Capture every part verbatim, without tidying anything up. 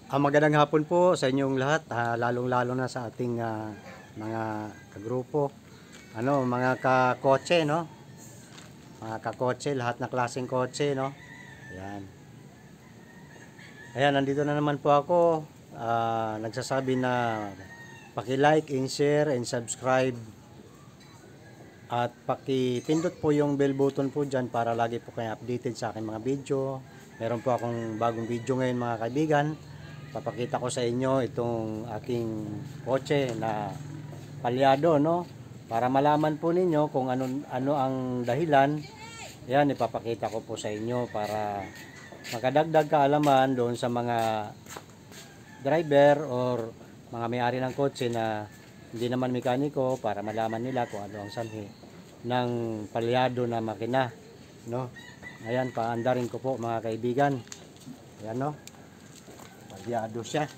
Ah, magandang hapon po sa inyong lahat, ah, lalong-lalo na sa ating ah, mga kagrupo, ano, mga kakotse, no? Mga kakotse, lahat na klaseng kotse, no? Ayan. Ayan, nandito na naman po ako, ah, nagsasabi na paki-like and share and subscribe at paki-pindot po yung bell button po dyan para lagi po kayo updated sa aking mga video. Meron po akong bagong video ngayon mga kaibigan. Papakita ko sa inyo itong aking kotse na palyado, no, para malaman po ninyo kung ano, ano ang dahilan. Yan, ipapakita ko po sa inyo para makadagdag kaalaman doon sa mga driver or mga may-ari ng kotse na hindi naman mekaniko, para malaman nila kung ano ang sanhi ng palyado na makina, no. Ayan, paandarin ko po mga kaibigan. Ayan, no, palyado siya.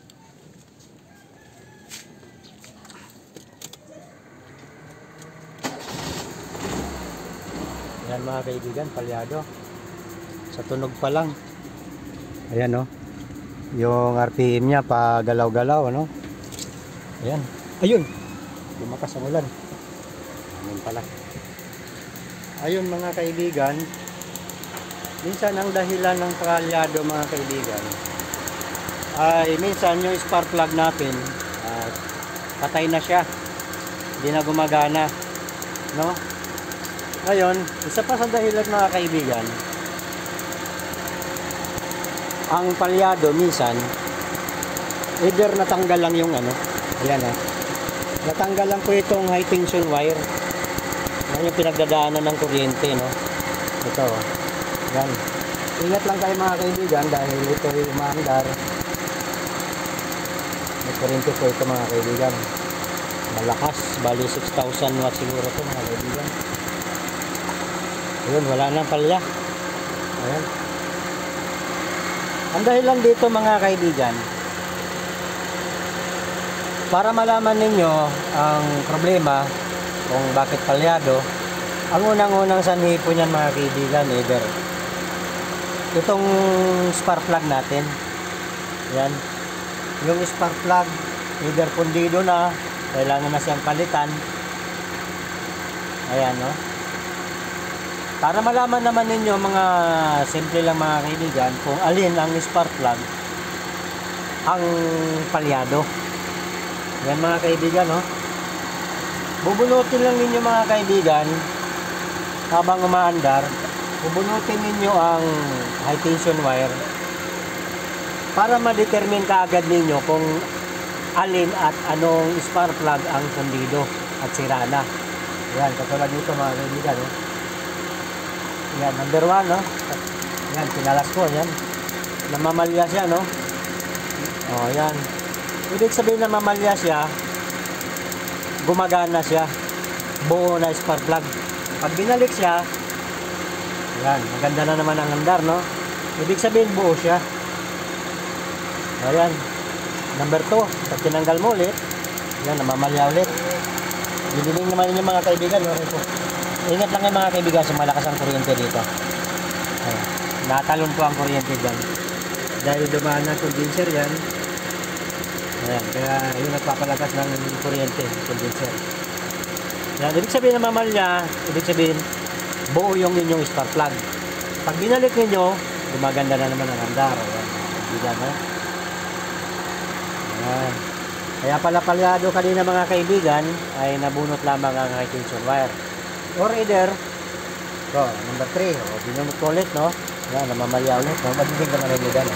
Ayan mga kaibigan, palyado. Sa tunog pa lang. Ayan, no, yung R P M niya pa galaw-galaw, no. Ayan. Ayun. Lumakas ang ulan. Ayun pala. Ayun mga kaibigan. Minsan ang dahilan ng palyado mga kaibigan ay minsan yung spark plug natin uh, patay na siya. Hindi na gumagana, no? Ngayon, isa pa sa dahilan mga kaibigan, ang palyado minsan either natanggal lang yung ano, ayan ah, natanggal lang po itong high tension wire. Yan yung pinagdadaanan ng kuryente, no? Ito, yan. Ingat lang kayo mga kaibigan dahil ito yung umaandar. May kuryente po ito mga kaibigan. Malakas, bali six thousand watts siguro ito mga kaibigan. Ayun, wala nang palya. Ayan. Ang dahilan dito mga kaibigan, para malaman ninyo ang problema kung bakit palyado, ang unang-unang sanhi po niyan mga kaibigan, either itong spark plug natin. Yan. Yung spark plug, either pundido na, kailangan na siyang palitan. Ayan, no? Para malaman naman ninyo mga simple lang mga kaibigan kung alin ang spark plug ang palyado. Yan mga kaibigan, no? Bubunutin lang ninyo mga kaibigan habang umaandar. Bubunutin ninyo ang high tension wire para ma-determine kaagad ninyo kung alin at anong spark plug ang pundido at sira na. Yan, katulad dito mga kaibigan, no? Yan, number one, no? Yan, pinalas ko, yan. Namamalya siya, no? O, yan. Ibig sabihin na mamalya siya, gumagana siya, buo na spark plug. Pag binalik siya, yan, maganda na naman ang andar, no? Ibig sabihin buo siya. Ayan, number two, pag tinanggal mo ulit, yan, namamalya ulit. Bililing naman yung mga kaibigan, no? Ito. Ingat lang kayo mga kaibigan sa malakas ang kuryente dito. Ayan, natalon po ang kuryente dyan. Dahil dumaan na condenser yan. Ayan, kaya yung nagpapalakas ng kuryente, condenser. Yan, ibig sabihin na mamalya, ibig sabihin buo yung inyong spark plug. Pag binalik ninyo, gumaganda na naman ang andar. Ayan, kaibigan, no? Ayan. Kaya pala palyado kanina mga kaibigan ay nabunot lamang ang high tension wire. Or either, so, number three, o, binunot ko ulit, no? Yan, namamalya ulit, no? Magiging naman ang ligan, no?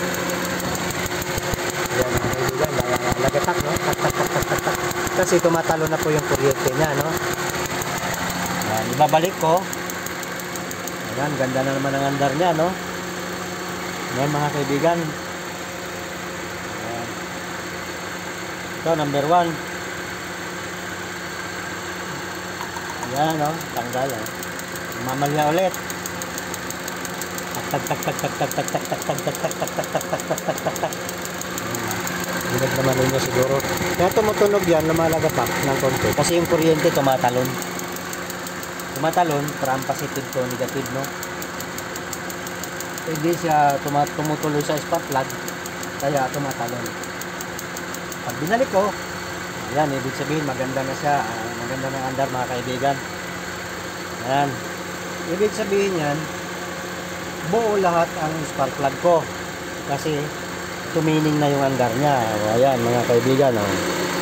Yan, mga kaibigan, nalagatak, no? Tak, tak, tak, tak, tak, tak. Kasi tumatalo na po yung kuryente niya, no? Yan, ibabalik ko. Ayan, ganda na naman ang andar niya, no? Yan, mga kaibigan. Ayan. Ito, number one. Ayan, no? Tanggal, eh. Mamalya ulit. Tak tak tak tak tak tak tak tak tak tak tak tak tak tak tak tak tak tak. Bilag naman ninyo siguro. Kaya tumutunog yan, lumalagapak ng konti. Kasi yung kuryente tumatalon. Tumatalon, from positive to negative, no? Hindi siya tumutuloy sa spark plug. kaya tumatalon. Pag binalik ko, ayan, ibig sabihin maganda na siya, uh, maganda na andar mga kaibigan. Ayan, ibig sabihin yan, buo lahat ang spark plug ko kasi tumining na yung andar niya. O, ayan mga kaibigan, oh.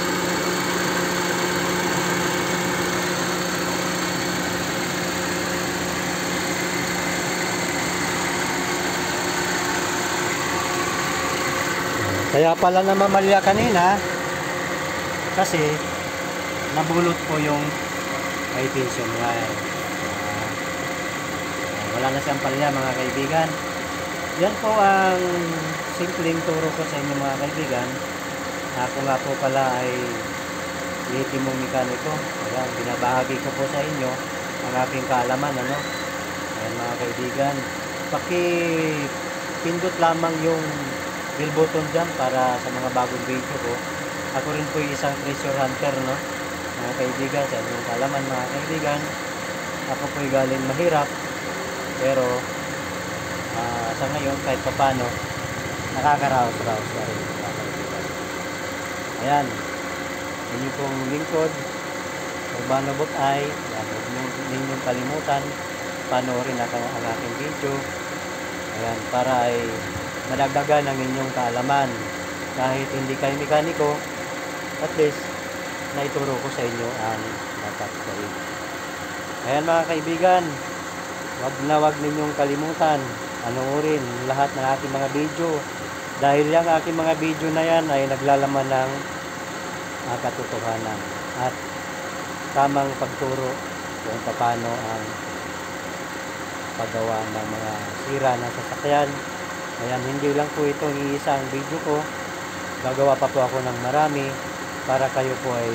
Kaya pala namamalya kanina kasi nabulot po yung tension wire. Uh, wala na siyang palya mga kaibigan. Yan po ang simpleng turo ko sa inyo mga kaibigan. Ako nga po pala ay litimong mekaniko. Ayan, binabahagi ko po sa inyo ang aking kaalaman, ano. Ayan mga kaibigan, pakipindot lamang yung bell button dyan para sa mga bagong video ko. Ako rin po yung isang treasure hunter, no, mga kaibigan, sa inyong kaalaman mga kaibigan. Ako po yung galing mahirap, pero uh, sa ngayon kahit papano nakakaraos-raos na rin mga kaibigan. Ayan, yun yung pong lingkod Urbano Butay. Yan, huwag ninyong kalimutan panoorin ang, ang aking video. Ayan, para ay madagdagan ang inyong kaalaman. Kahit hindi kayo mekaniko, at least naituro ko sa inyo ang dapat gawin. Ayan mga kaibigan, wag na wag ninyong kalimutan panoorin lahat ng aking mga video, dahil yung aking mga video na yan ay naglalaman ng uh, katotohanan at tamang pagturo kung paano ang paggawa ng mga sira ng sasakyan. Ayan, hindi lang po itong iisang video ko. Gagawa pa po ako ng marami para kayo po ay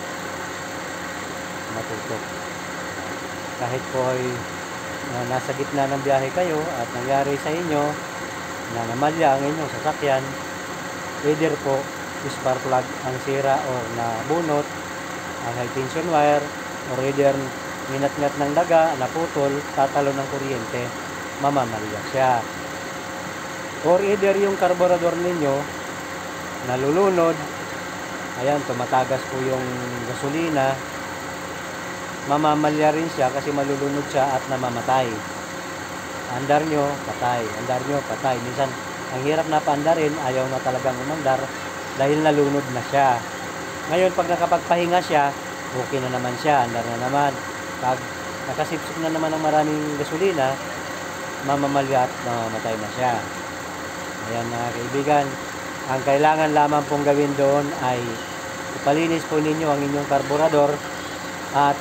matuto. Kahit po ay uh, nasa gitna ng biyahe kayo at nangyari sa inyo na namalya ang inyong sasakyan, either po spark plug ang sira o nabunot ang high tension wire, or either minat-ngat ng daga, naputol, tatalo ng kuryente, mamamalya siya. Or either yung karburador ninyo nalulunod, ayan, tumatagas po yung gasolina, mamamalya rin siya kasi malulunod siya at namamatay. Andar nyo, patay. Andar nyo, patay. Minsan, ang hirap na paandarin, ayaw na talagang umandar dahil nalunod na siya. Ngayon, pag nakapagpahinga siya, okay na naman siya, andar na naman. Pag nakasipsip na naman ng maraming gasolina, mamamalya at mamamatay na siya. Ayan mga kaibigan, ang kailangan lamang pong gawin doon ay ipalinis po ninyo ang inyong karburador at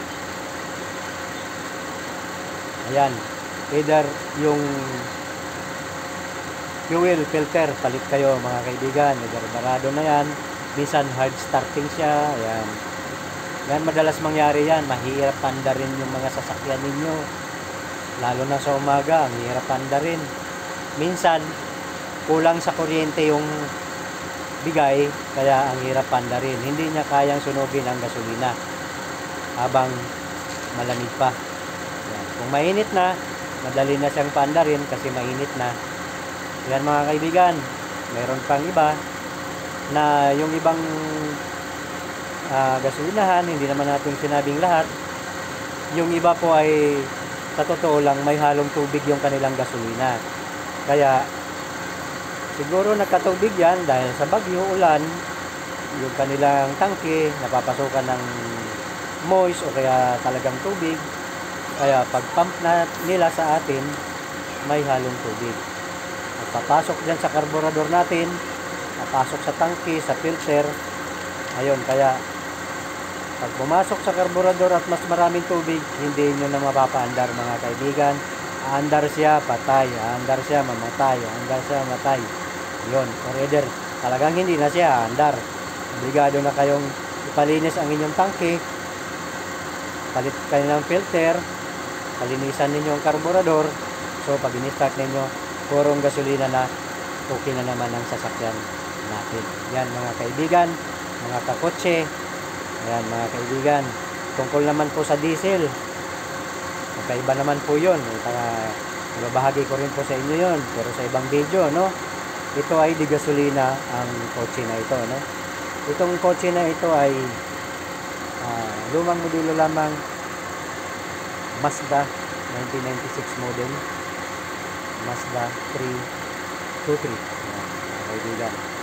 ayan, either yung fuel filter, palit kayo mga kaibigan, either barado na yan, minsan hard starting siya, ayan. Yan, madalas mangyari yan, mahirap pandarin yung mga sasakyan ninyo, lalo na sa umaga, ang hirap pandarin. Minsan, kulang sa kuryente yung bigay, kaya ang hirap pandarin. Hindi niya kayang sunugin ang gasolina habang malamig pa. Yan. Kung mainit na, madali na siyang pandarin kasi mainit na. Yan mga kaibigan, mayroon pang iba na yung ibang uh, gasolinahan, hindi naman natin sinabing lahat. Yung iba po ay sa totoo lang may halong tubig yung kanilang gasolina. Kaya siguro nagkatubig yan dahil sa bagyo, ulan, yung kanilang tangke napapasukan ng moist o kaya talagang tubig. Kaya pag pump na nila sa atin, may halong tubig. At papasok dyan sa karburador natin, papasok sa tangke, sa filter. Ayun, kaya pag pumasok sa karburador at mas maraming tubig, hindi nyo na mapapaandar mga kaibigan. Aandar siya, patay. Aandar siya, mamatay. Aandar siya, mamatay. Yun, or either talagang hindi na siya aandar. Obligado na kayong ipalinis ang inyong tangke, palit kayo ng filter, palinisan ninyo ang karburador. So pag in-start ninyo, purong gasolina na, okay na naman ang sasakyan natin. Yan mga kaibigan, mga kakotse. Ayan mga kaibigan, tungkol naman po sa diesel, magkaiba naman po yun. Ibabahagi ko rin po sa inyo yun, pero sa ibang video, no? ito ay di gasolina ang kotse na ito, no? Itong kotse na ito ay ah, lumang modelo lamang, Mazda nineteen ninety-six model, Mazda three twenty-three. Ayan, mga kaibigan.